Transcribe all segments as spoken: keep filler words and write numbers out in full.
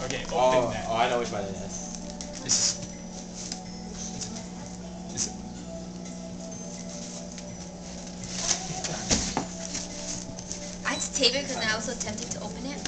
Okay, open Oh, that. oh, I know which one it is. This is. This is. I had to tape it because I was so tempted to open it.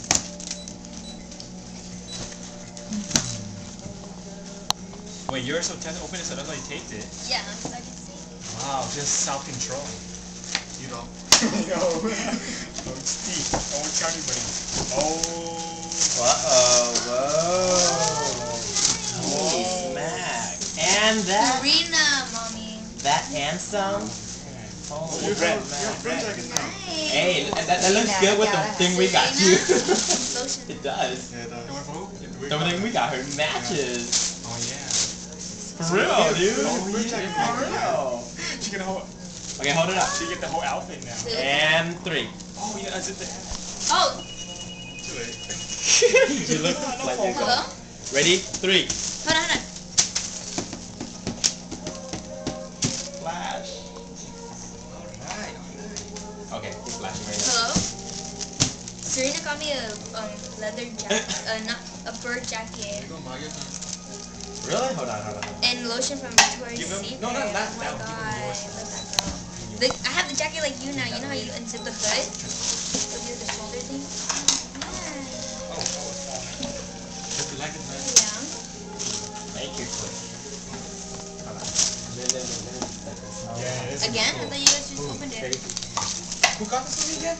Wait, you're so tempted to open it, so that's why you taped it? Yeah, because I can see. Wow, just self-control. You know. Yo. Oh, Steve. Oh, it's got anybody. Oh. Uh-oh, whoa. Holy smack. And that, Serena, mommy. that and some. Holy Your crap. friend jacket now. Nice. Hey, that, that looks good with the thing we got you. Lotion. It does. Yeah, that one for who? The thing we got her matches. Oh, yeah. For real, dude. Oh, yeah. For real. She get the whole. Okay, hold it up. She get the whole outfit now. And three. Oh, yeah, unzip the hat. Oh. Too late. You look like you're Hello? going. Ready? Three. Hold on, hold on. Flash. Alright. Okay, he's flashing right now. Hello? Serena got me a um leather jacket, uh, not a fur jacket, You gonna buy your time? Really? Hold on, hold on. and lotion from Victoria's Give him- Secret. no, not that, Oh my that one. Give him god, lotion. I love that girl. The, I have the jacket like you now. You know how you unzip the hood? So do the shoulder thing. Oh, Oh, oh, it's falling. Hope you like it, man. yeah. Thank you. Hold on. Let- let- let- let me set this. Yeah, it's Again? I cool. thought you guys just opened it. Who got this for me again?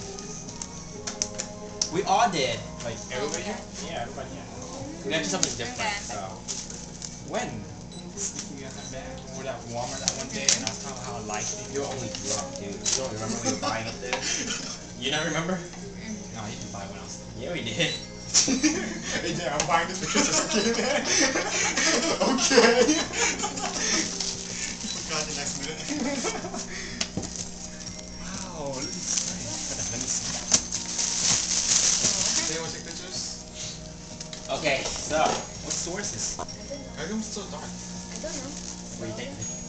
We all did. Like, everybody here? Okay. Yeah, everybody here. We gotta do something different. Okay. So. When? Sneaking out that bag. Or that Walmart that one day, and I was telling how I liked it. You're only drunk, dude. You don't remember we were buying up there? You don't remember? No, you can buy when I was. Yeah, we did. Hey, yeah, I'm buying this because you're skinny, man. Okay. Forgot the next minute. Wow, look at this thing. Let me see. Hey, want to take pictures? Okay, so. What store is this? I don't know. How come it's so dark? I don't know. What do you think?